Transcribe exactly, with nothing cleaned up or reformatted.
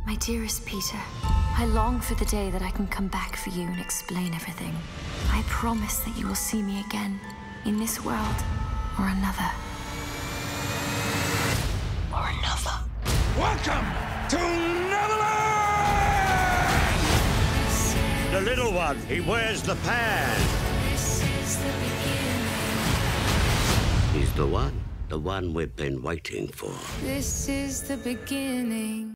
My dearest Peter, I long for the day that I can come back for you and explain everything. I promise that you will see me again, in this world or another. Or another. Welcome to Neverland! The little one, he wears the pad. This is the beginning. He's the one, the one we've been waiting for. This is the beginning.